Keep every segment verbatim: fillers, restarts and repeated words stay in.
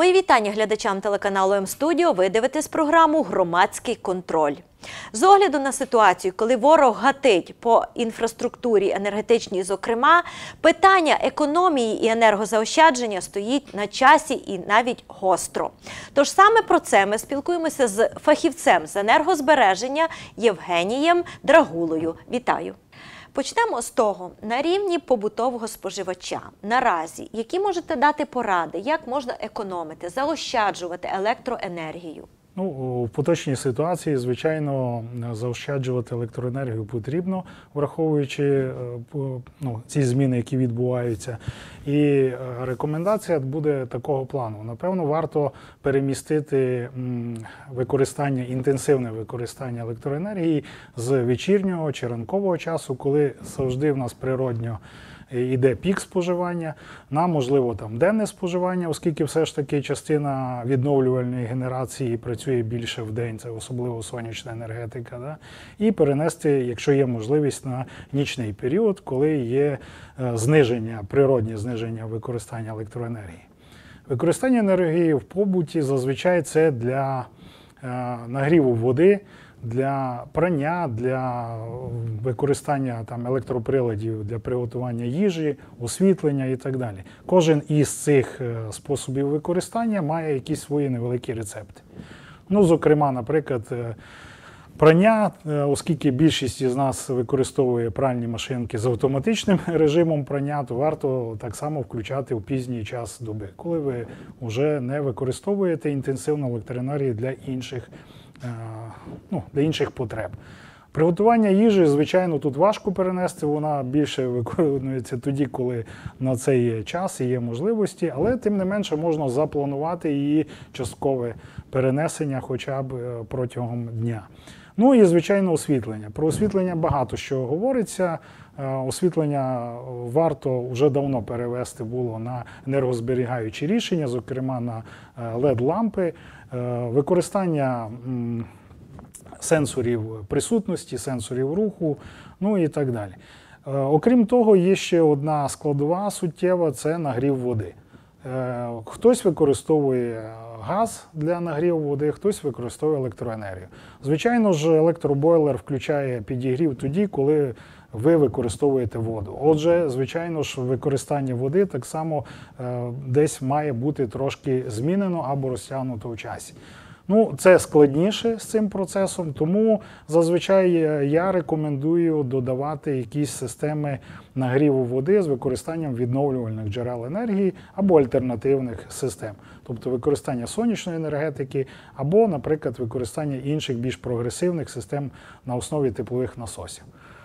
Мої вітання глядачам телеканалу М-студіо. Ви дивитесь програму «Громадський контроль». З огляду на ситуацію, коли ворог гатить по інфраструктурі енергетичній, зокрема, питання економії і енергозаощадження стоїть на часі і навіть гостро. Тож саме про це ми спілкуємося з фахівцем з енергозбереження Євгенієм Драгулою. Вітаю! Почнемо з того, на рівні побутового споживача, наразі, які можете дати поради, як можна економити, заощаджувати електроенергію? Ну, у поточній ситуації, звичайно, заощаджувати електроенергію потрібно, враховуючи ну, ці зміни, які відбуваються. І рекомендація буде такого плану. Напевно, варто перемістити використання, інтенсивне використання електроенергії з вечірнього чи ранкового часу, коли завжди в нас природньо іде пік споживання, на, можливо, там денне споживання, оскільки все ж таки частина відновлювальної генерації працює більше в день, це особливо сонячна енергетика, да? І перенести, якщо є можливість, на нічний період, коли є зниження, природнє зниження використання електроенергії. Використання енергії в побуті зазвичай це для нагріву води, для прання, для використання там, електроприладів для приготування їжі, освітлення і так далі. Кожен із цих способів використання має якісь свої невеликі рецепти. Ну, зокрема, наприклад, прання, оскільки більшість із нас використовує пральні машинки з автоматичним режимом прання, то варто так само включати у пізній час доби, коли ви вже не використовуєте інтенсивну електроенергію для інших Ну, для інших потреб. Приготування їжі, звичайно, тут важко перенести, вона більше виконується тоді, коли на це є час і є можливості, але тим не менше можна запланувати її часткове перенесення хоча б протягом дня. Ну і, звичайно, освітлення. Про освітлення багато що говориться. Освітлення варто вже давно перевести було на енергозберігаючі рішення, зокрема на лед-лампи, використання сенсорів присутності, сенсорів руху, ну і так далі. Окрім того, є ще одна складова суттєва – це нагрів води. Хтось використовує газ для нагріву води, хтось використовує електроенергію. Звичайно ж, електробойлер включає підігрів тоді, коли ви використовуєте воду. Отже, звичайно ж, використання води так само десь має бути трошки змінено або розтягнуто в часі. Ну, це складніше з цим процесом, тому зазвичай я рекомендую додавати якісь системи нагріву води з використанням відновлювальних джерел енергії або альтернативних систем. Тобто використання сонячної енергетики або, наприклад, використання інших більш прогресивних систем на основі теплових насосів.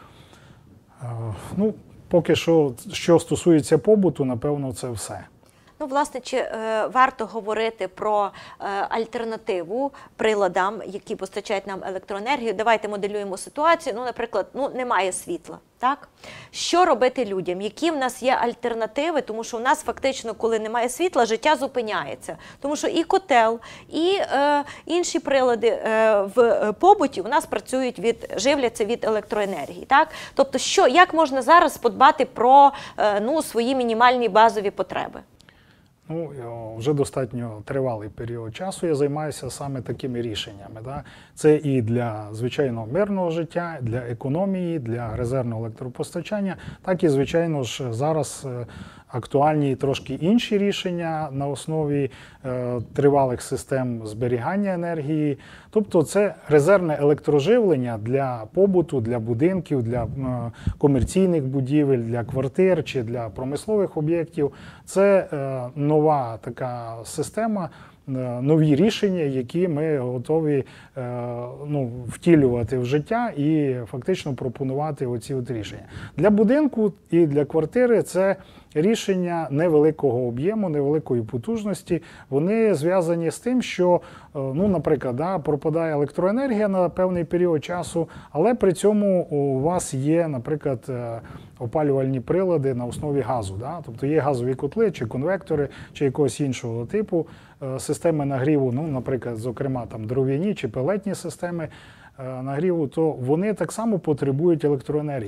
Ну, поки що, що стосується побуту, напевно, це все. Ну, власне, чи е, варто говорити про е, альтернативу приладам, які постачають нам електроенергію? Давайте моделюємо ситуацію. Ну, наприклад, ну, немає світла, так? Що робити людям? Які в нас є альтернативи? Тому що у нас фактично, коли немає світла, життя зупиняється. Тому що і котел, і е, інші прилади е, в побуті у нас працюють від, живляться від електроенергії, так? Тобто, що, як можна зараз подбати про е, ну, свої мінімальні базові потреби? Ну, вже достатньо тривалий період часу я займаюся саме такими рішеннями. Да? Це і для звичайного мирного життя, для економії, для резервного електропостачання, так і, звичайно ж, зараз актуальні трошки інші рішення на основі е, тривалих систем зберігання енергії. Тобто це резервне електроживлення для побуту, для будинків, для е, комерційних будівель, для квартир чи для промислових об'єктів. Це е, нова така система, нові рішення, які ми готові ну, втілювати в життя і фактично пропонувати оці от рішення. Для будинку і для квартири це рішення невеликого об'єму, невеликої потужності. Вони зв'язані з тим, що, ну, наприклад, да, пропадає електроенергія на певний період часу, але при цьому у вас є, наприклад, опалювальні прилади на основі газу. Да? Тобто є газові котли, чи конвектори, чи якогось іншого типу системи нагріву, ну, наприклад, зокрема, там дров'яні чи пелетні системи нагріву, то вони так само потребують електроенергії.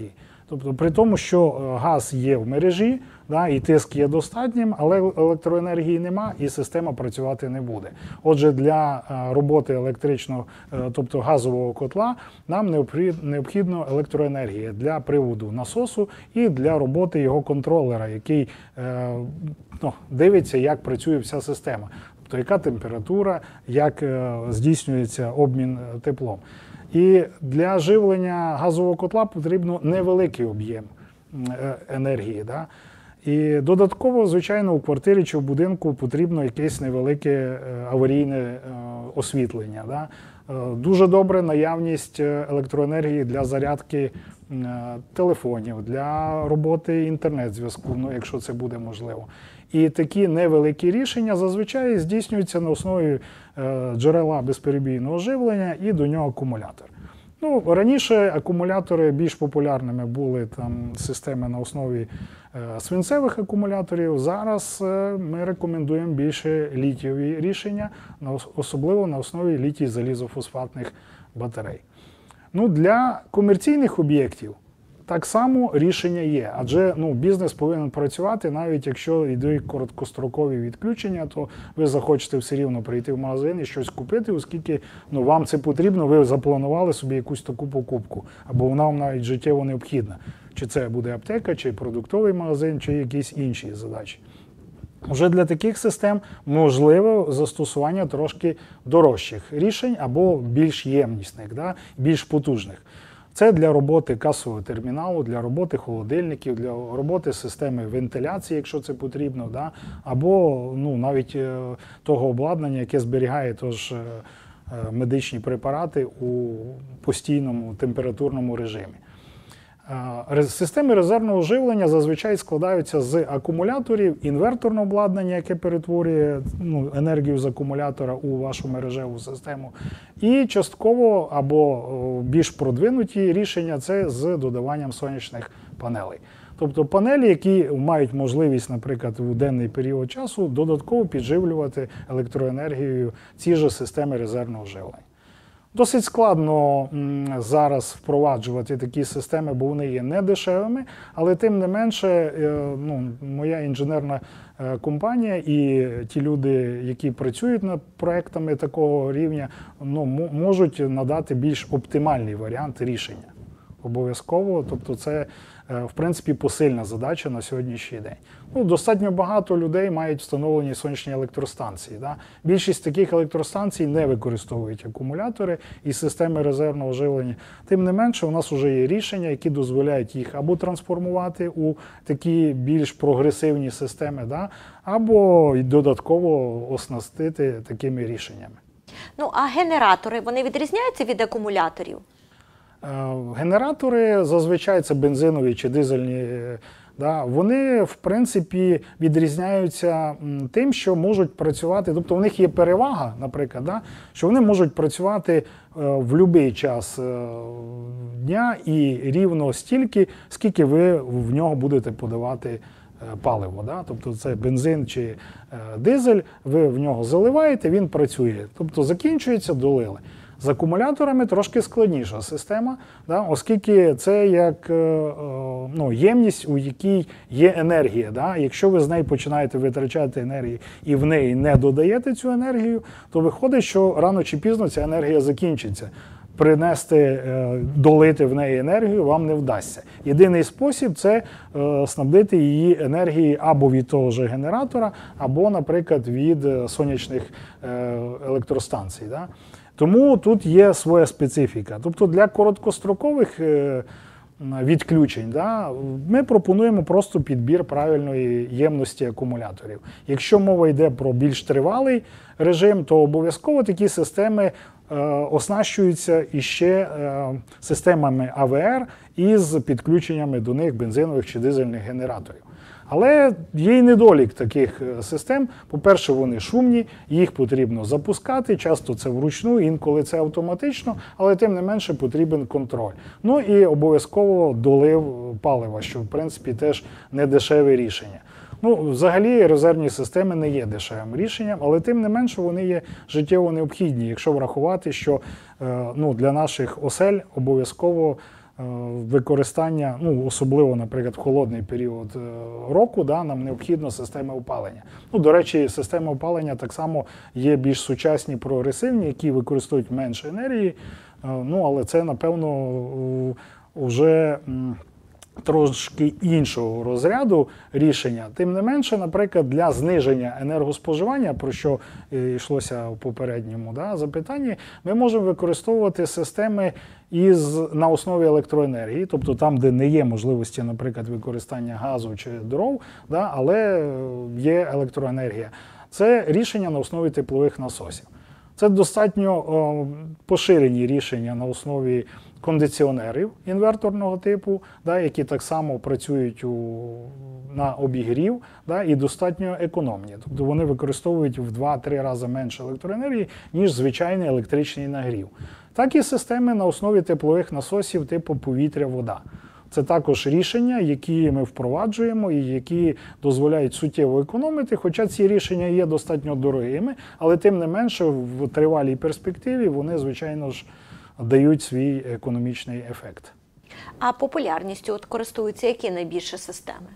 Тобто при тому, що газ є в мережі, да, і тиск є достатнім, але електроенергії нема і система працювати не буде. Отже, для роботи електричного, тобто газового котла, нам необхідна електроенергія для приводу насосу і для роботи його контролера, який ну, дивиться, як працює вся система. Тобто яка температура, як здійснюється обмін теплом. І для живлення газового котла потрібно невеликий об'єм енергії. Да? І додатково, звичайно, у квартирі чи в будинку потрібно якесь невелике аварійне освітлення. Да? Дуже добре наявність електроенергії для зарядки телефонів, для роботи інтернет-зв'язку, ну, якщо це буде можливо. І такі невеликі рішення зазвичай здійснюються на основі джерела безперебійного живлення і до нього акумулятор. Ну, раніше акумулятори більш популярними були там системи на основі е, свинцевих акумуляторів. Зараз е, ми рекомендуємо більше літієві рішення, особливо на основі літій-залізофосфатних батарей. Ну, для комерційних об'єктів так само рішення є, адже ну, бізнес повинен працювати, навіть якщо йдуть короткострокові відключення, то ви захочете все рівно прийти в магазин і щось купити, оскільки ну, вам це потрібно, ви запланували собі якусь таку покупку, або вона вам навіть життєво необхідна. Чи це буде аптека, чи продуктовий магазин, чи якісь інші задачі. Вже для таких систем можливо застосування трошки дорожчих рішень або більш ємнісних, да, більш потужних. Це для роботи касового терміналу, для роботи холодильників, для роботи системи вентиляції, якщо це потрібно, да? Або ну, навіть того обладнання, яке зберігає тож, медичні препарати у постійному температурному режимі. Системи резервного живлення зазвичай складаються з акумуляторів, інверторного обладнання, яке перетворює ну, енергію з акумулятора у вашу мережеву систему, і частково або більш продвинуті рішення – це з додаванням сонячних панелей. Тобто панелі, які мають можливість, наприклад, у денний період часу додатково підживлювати електроенергією ці ж системи резервного живлення. Досить складно зараз впроваджувати такі системи, бо вони є недешевими, але тим не менше ну, моя інженерна компанія і ті люди, які працюють над проектами такого рівня, ну, можуть надати більш оптимальний варіант рішення. Обов'язково, тобто це, в принципі, посильна задача на сьогоднішній день. Ну, достатньо багато людей мають встановлені сонячні електростанції. Да? Більшість таких електростанцій не використовують акумулятори і системи резервного живлення. Тим не менше, у нас вже є рішення, які дозволяють їх або трансформувати у такі більш прогресивні системи, да? Або додатково оснастити такими рішеннями. Ну, а генератори, вони відрізняються від акумуляторів? Генератори, зазвичай це бензинові чи дизельні, да, вони, в принципі, відрізняються тим, що можуть працювати, тобто у них є перевага, наприклад, да, що вони можуть працювати в будь-який час дня і рівно стільки, скільки ви в нього будете подавати паливо. Да? Тобто це бензин чи дизель, ви в нього заливаєте, він працює. Тобто закінчується, долили. З акумуляторами трошки складніша система, да, оскільки це як ну, ємність, у якій є енергія. Да. Якщо ви з неї починаєте витрачати енергію і в неї не додаєте цю енергію, то виходить, що рано чи пізно ця енергія закінчиться. Принести, долити в неї енергію вам не вдасться. Єдиний спосіб – це снабдити її енергією або від того ж генератора, або, наприклад, від сонячних електростанцій. Да. Тому тут є своя специфіка. Тобто для короткострокових відключень да, ми пропонуємо просто підбір правильної ємності акумуляторів. Якщо мова йде про більш тривалий режим, то обов'язково такі системи е, оснащуються іще е, системами А В Р із підключеннями до них бензинових чи дизельних генераторів. Але є й недолік таких систем. По-перше, вони шумні, їх потрібно запускати, часто це вручну, інколи це автоматично, але тим не менше потрібен контроль. Ну і обов'язково долив палива, що в принципі теж не дешеве рішення. Ну, взагалі резервні системи не є дешевим рішенням, але тим не менше вони є життєво необхідні, якщо врахувати, що ну, для наших осель обов'язково використання, ну, особливо, наприклад, в холодний період е, року, да, нам необхідна система опалення. Ну, до речі, системи опалення так само є більш сучасні, прогресивні, які використовують менше енергії, е, ну, але це, напевно, вже трошки іншого розряду рішення. Тим не менше, наприклад, для зниження енергоспоживання, про що йшлося в попередньому да, запитанні, ми можемо використовувати системи із, на основі електроенергії, тобто там, де не є можливості, наприклад, використання газу чи дров, да, але є електроенергія. Це рішення на основі теплових насосів. Це достатньо о, поширені рішення на основі кондиціонерів інверторного типу, да, які так само працюють у, на обігрів, да, і достатньо економні. Тобто вони використовують в два-три рази менше електроенергії, ніж звичайний електричний нагрів. Так і системи на основі теплових насосів типу повітря-вода. Це також рішення, які ми впроваджуємо і які дозволяють суттєво економити, хоча ці рішення є достатньо дорогими, але тим не менше в тривалій перспективі вони, звичайно ж, дають свій економічний ефект. А популярністю от користуються які найбільше системи?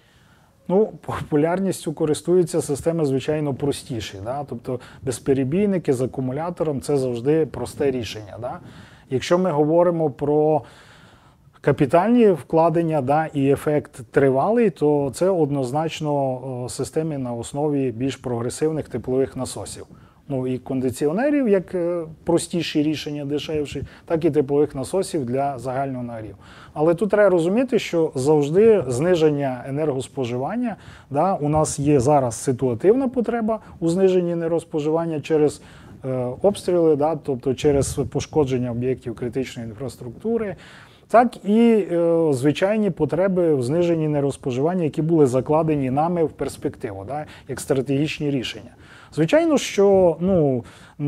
Ну, популярністю користуються системи, звичайно, простіші. Да? Тобто безперебійники з акумулятором – це завжди просте рішення. Да? Якщо ми говоримо про капітальні вкладення, да, і ефект тривалий, то це однозначно системи на основі більш прогресивних теплових насосів. Ну і кондиціонерів, як простіші рішення, дешевші, так і теплових насосів для загального нагріву. Але тут треба розуміти, що завжди зниження енергоспоживання, да, у нас є зараз ситуативна потреба у зниженні енергоспоживання через е, обстріли, да, тобто через пошкодження об'єктів критичної інфраструктури, так і е, звичайні потреби в зниженні енергоспоживання, які були закладені нами в перспективу, да, як стратегічні рішення. Звичайно, що ну,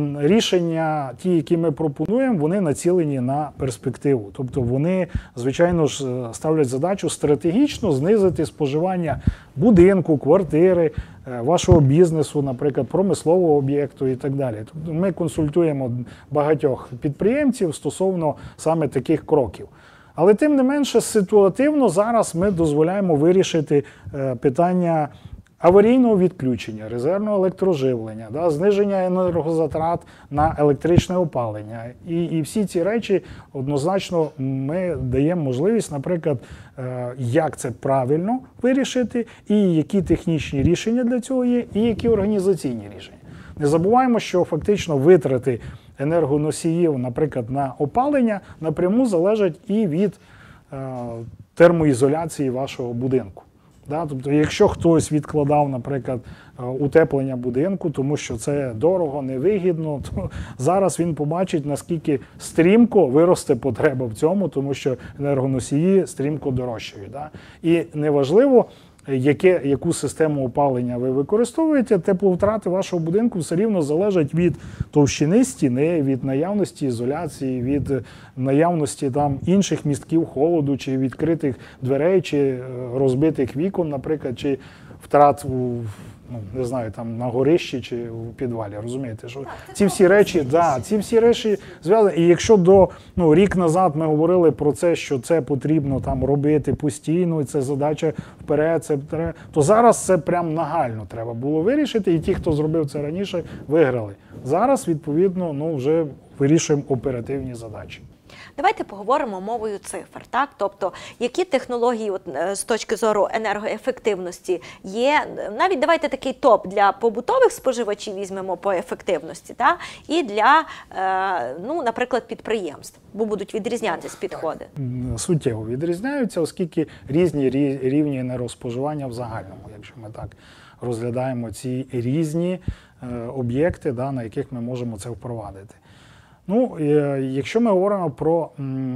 рішення, ті, які ми пропонуємо, вони націлені на перспективу. Тобто вони, звичайно ж, ставлять задачу стратегічно знизити споживання будинку, квартири, вашого бізнесу, наприклад, промислового об'єкту і так далі. Тобто ми консультуємо багатьох підприємців стосовно саме таких кроків. Але тим не менше, ситуативно зараз ми дозволяємо вирішити питання аварійного відключення, резервного електроживлення, да, зниження енергозатрат на електричне опалення. І, і всі ці речі однозначно ми даємо можливість, наприклад, як це правильно вирішити, і які технічні рішення для цього є, і які організаційні рішення. Не забуваємо, що фактично витрати енергоносіїв, наприклад, на опалення напряму залежать і від е, термоізоляції вашого будинку. Да? Тобто, якщо хтось відкладав, наприклад, утеплення будинку, тому що це дорого, невигідно, то зараз він побачить, наскільки стрімко виросте потреба в цьому, тому що енергоносії стрімко дорожчають. Да? І неважливо, яке, яку систему опалення ви використовуєте, тепловтрати вашого будинку все рівно залежать від товщини стіни, від наявності ізоляції, від наявності там інших містків холоду, чи відкритих дверей, чи розбитих вікон, наприклад, чи втрат у, ну, не знаю, там на горищі чи у підвалі. Розумієте, що ці всі речі, да, ці всі речі зв'язані. І якщо до ну, рік назад ми говорили про це, що це потрібно там робити постійно, і це задача вперед, це то зараз це прям нагально треба було вирішити. І ті, хто зробив це раніше, виграли. Зараз, відповідно, ну вже вирішуємо оперативні задачі. Давайте поговоримо мовою цифр, так? Тобто, які технології от, з точки зору енергоефективності є, навіть давайте такий топ для побутових споживачів візьмемо по ефективності, так? І для, е, ну, наприклад, підприємств, бо будуть відрізнятися підходи. Суттєво відрізняються, оскільки різні рівні енергоспоживання в загальному, якщо ми так розглядаємо ці різні е, об'єкти, да, на яких ми можемо це впровадити. Ну, якщо ми говоримо про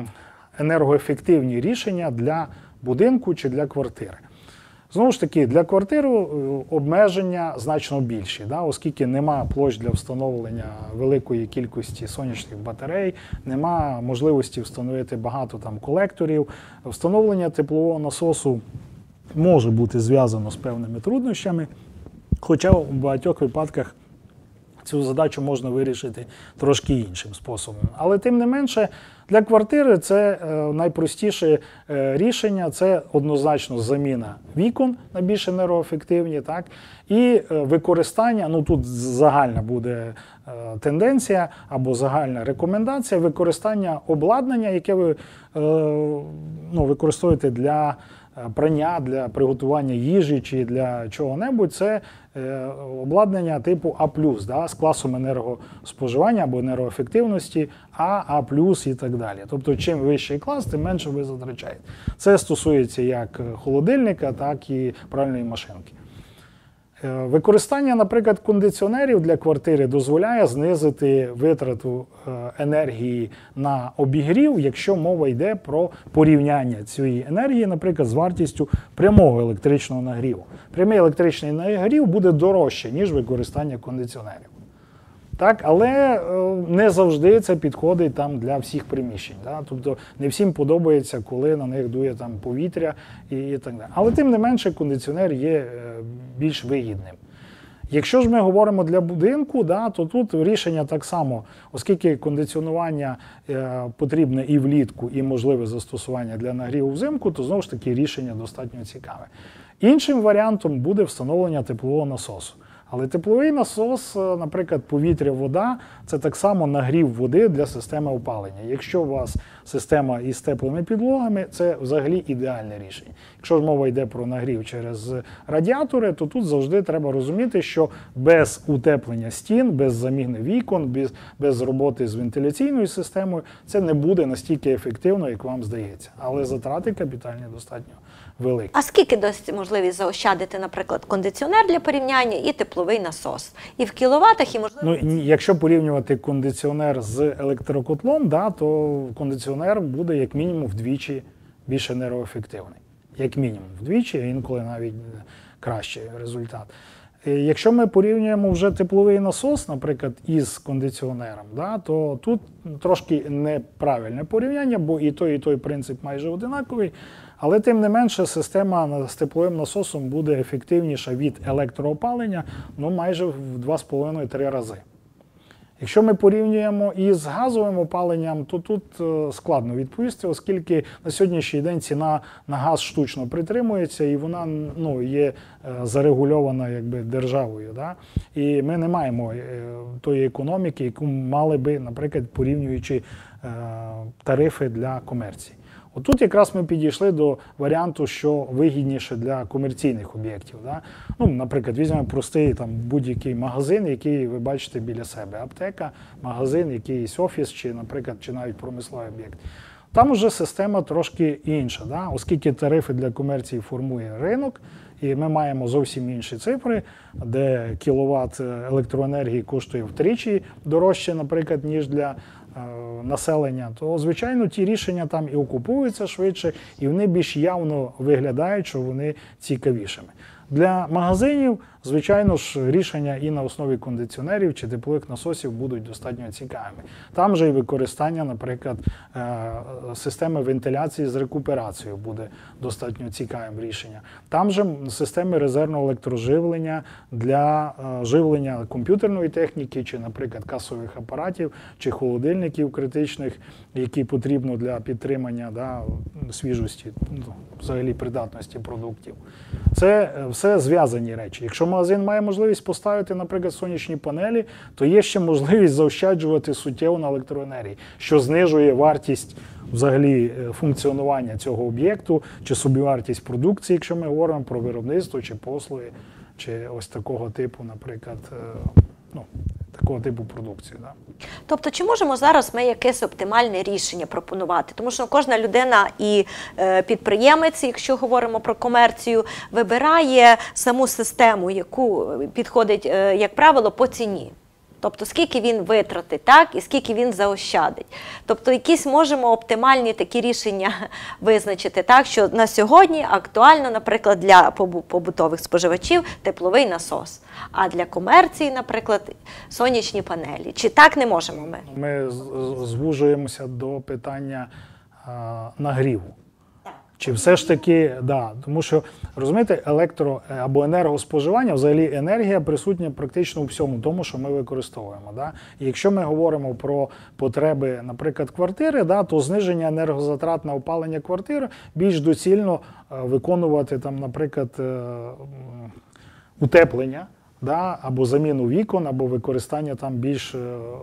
енергоефективні рішення для будинку чи для квартири. Знову ж таки, для квартири обмеження значно більші, да, оскільки нема площ для встановлення великої кількості сонячних батарей, нема можливості встановити багато там колекторів. Встановлення теплового насосу може бути зв'язано з певними труднощами, хоча в багатьох випадках цю задачу можна вирішити трошки іншим способом. Але тим не менше, для квартири це найпростіше рішення, це однозначно заміна вікон на більш енергоефективні, так, і використання, ну тут загальна буде тенденція або загальна рекомендація, використання обладнання, яке ви ну, використовуєте для прання, для приготування їжі чи для чого-небудь, це обладнання типу А плюс, да, з класом енергоспоживання або енергоефективності А, А плюс і так далі. Тобто, чим вищий клас, тим менше ви затрачаєте. Це стосується як холодильника, так і пральної машинки. Використання, наприклад, кондиціонерів для квартири дозволяє знизити витрату енергії на обігрів, якщо мова йде про порівняння цієї енергії, наприклад, з вартістю прямого електричного нагріву. Прямий електричний нагрів буде дорожче, ніж використання кондиціонерів. Так, але не завжди це підходить там для всіх приміщень. Да? Тобто не всім подобається, коли на них дує там повітря і, і так далі. Але тим не менше кондиціонер є більш вигідним. Якщо ж ми говоримо для будинку, да, то тут рішення так само, оскільки кондиціонування е, потрібне і влітку, і можливе застосування для нагріву взимку, то знову ж таки рішення достатньо цікаве. Іншим варіантом буде встановлення теплового насосу. Але тепловий насос, наприклад, повітря-вода – це так само нагрів води для системи опалення. Якщо у вас система із теплими підлогами, це взагалі ідеальне рішення. Якщо ж мова йде про нагрів через радіатори, то тут завжди треба розуміти, що без утеплення стін, без заміни вікон, без, без роботи з вентиляційною системою це не буде настільки ефективно, як вам здається. Але затрати капітальні достатньо великі. А скільки дасть можливість заощадити, наприклад, кондиціонер для порівняння і тепловий насос? І в кіловатах, і можливо... Ну, якщо порівнювати кондиціонер з електрокотлом, да, то кондиціонер буде як мінімум вдвічі більш енергоефективний. Як мінімум вдвічі, а інколи навіть кращий результат. Якщо ми порівнюємо вже тепловий насос, наприклад, із кондиціонером, да, то тут трошки неправильне порівняння, бо і той, і той принцип майже одинаковий. Але тим не менше система з тепловим насосом буде ефективніша від електроопалення, ну, майже в два з половиною - три рази. Якщо ми порівнюємо із газовим опаленням, то тут складно відповісти, оскільки на сьогоднішній день ціна на газ штучно притримується і вона, ну, є зарегульована якби державою. Да? І ми не маємо тої економіки, яку мали би, наприклад, порівнюючи тарифи для комерції. Отут якраз ми підійшли до варіанту, що вигідніше для комерційних об'єктів. Да? Ну, наприклад, візьмемо простий там будь-який магазин, який ви бачите біля себе. Аптека, магазин, якийсь офіс, чи, наприклад, чи навіть промисловий об'єкт. Там уже система трошки інша, да? Оскільки тарифи для комерції формує ринок, і ми маємо зовсім інші цифри, де кіловат електроенергії коштує втричі дорожче, наприклад, ніж для населення, то, звичайно, ті рішення там і окуповуються швидше, і вони більш явно виглядають, що вони цікавішими. Для магазинів, звичайно ж, рішення і на основі кондиціонерів чи теплових насосів будуть достатньо цікавими. Там же і використання, наприклад, системи вентиляції з рекуперацією буде достатньо цікавим рішенням. Там же системи резервного електроживлення для живлення комп'ютерної техніки чи, наприклад, касових апаратів чи холодильників критичних, які потрібно для підтримання, да, свіжості, ну, взагалі придатності продуктів. Це все зв'язані речі. Якщо магазин має можливість поставити, наприклад, сонячні панелі, то є ще можливість заощаджувати суттєво на електроенергії, що знижує вартість взагалі функціонування цього об'єкту, чи собівартість продукції, якщо ми говоримо про виробництво, чи послуги, чи ось такого типу, наприклад, ну, такого типу продукції. Да. Тобто, чи можемо зараз ми якесь оптимальне рішення пропонувати? Тому що кожна людина і е, підприємець, якщо говоримо про комерцію, вибирає саму систему, яку підходить, е, як правило, по ціні. Тобто, скільки він витратить, так, і скільки він заощадить. Тобто, якісь можемо оптимальні такі рішення визначити, так, що на сьогодні актуально, наприклад, для побутових споживачів тепловий насос, а для комерції, наприклад, сонячні панелі. Чи так не можемо ми? Ми звужуємося до питання а, нагріву. Чи все ж таки, да, тому що, розумієте, електро або енергоспоживання, взагалі енергія присутня практично у всьому тому, що ми використовуємо. Да? І якщо ми говоримо про потреби, наприклад, квартири, да, то зниження енергозатрат на опалення квартири більш доцільно виконувати, там, наприклад, утеплення, да, або заміну вікон, або використання там більш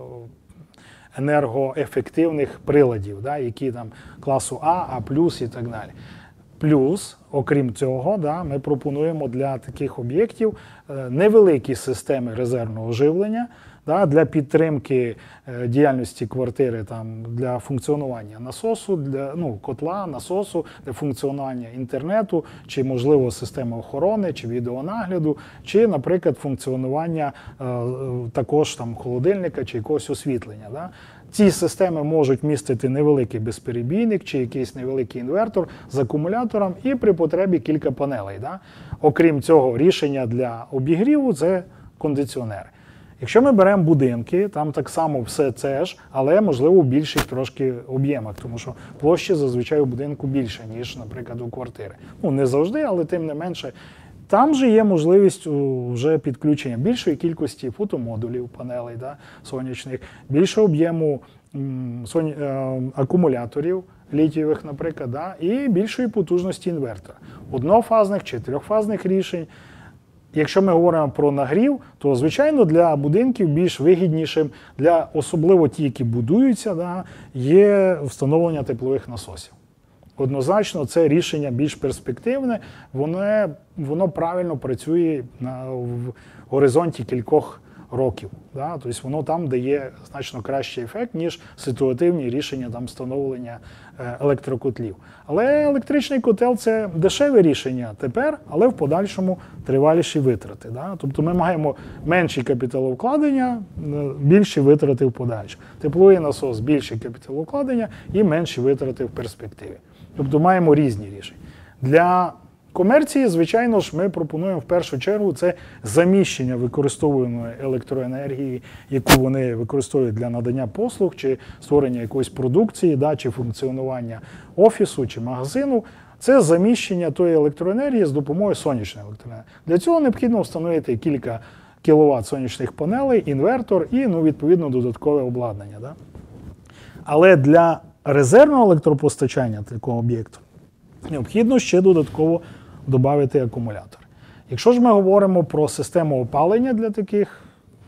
енергоефективних приладів, да, які там класу А, А плюс і так далі. Плюс, окрім цього, да, ми пропонуємо для таких об'єктів невеликі системи резервного живлення, да, для підтримки діяльності квартири, там, для функціонування насосу, для, ну, котла, насосу, для функціонування інтернету, чи, можливо, системи охорони, чи відеонагляду, чи, наприклад, функціонування е, також там, холодильника, чи якогось освітлення. Да. Ці системи можуть містити невеликий безперебійник, чи якийсь невеликий інвертор з акумулятором і при потребі кілька панелей. Да. Окрім цього, рішення для обігріву – це кондиціонери. Якщо ми беремо будинки, там так само все це ж, але, можливо, у більших трошки об'ємах, тому що площі зазвичай у будинку більше, ніж, наприклад, у квартири. Ну, не завжди, але тим не менше. Там же є можливість вже підключення більшої кількості фотомодулів, панелей, да, сонячних, більшого об'єму сон... акумуляторів літієвих, наприклад, да, і більшої потужності інвертора. Однофазних чи трьохфазних рішень. Якщо ми говоримо про нагрів, то, звичайно, для будинків більш вигіднішим, для особливо ті, які будуються, да, є встановлення теплових насосів. Однозначно, це рішення більш перспективне, воно, воно правильно працює на, в горизонті кількох років. Да? Тобто воно там дає значно кращий ефект, ніж ситуативні рішення там, встановлення електрокотлів. Але електричний котел – це дешеве рішення тепер, але в подальшому триваліші витрати. Да? Тобто ми маємо менші капіталовкладення, більші витрати в подальшому. Тепловий насос – більші капіталовкладення і менші витрати в перспективі. Тобто маємо різні рішення. Для комерції, звичайно ж, ми пропонуємо в першу чергу це заміщення використовуваної електроенергії, яку вони використовують для надання послуг, чи створення якоїсь продукції, да, чи функціонування офісу, чи магазину. Це заміщення тої електроенергії з допомогою сонячної електроенергії. Для цього необхідно встановити кілька кіловат сонячних панелей, інвертор і, ну, відповідно, додаткове обладнання. Да? Але для резервного електропостачання такого об'єкту необхідно ще додатково додати акумулятор. Якщо ж ми говоримо про систему опалення для таких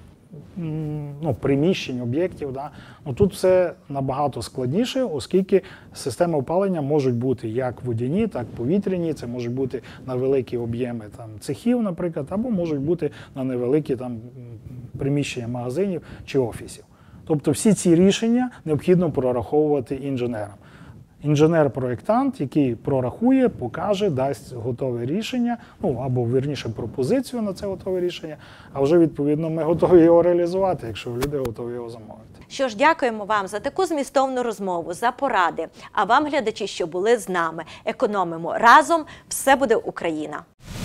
ну, приміщень, об'єктів, да, ну, тут все набагато складніше, оскільки системи опалення можуть бути як водяні, так і повітряні, це можуть бути на великі об'єми там, цехів, наприклад, або можуть бути на невеликі там, приміщення магазинів чи офісів. Тобто всі ці рішення необхідно прораховувати інженерам. Інженер-проєктант, який прорахує, покаже, дасть готове рішення, ну або, вірніше, пропозицію на це готове рішення, а вже, відповідно, ми готові його реалізувати, якщо люди готові його замовити. Що ж, дякуємо вам за таку змістовну розмову, за поради. А вам, глядачі, що були з нами. Економимо разом, все буде Україна!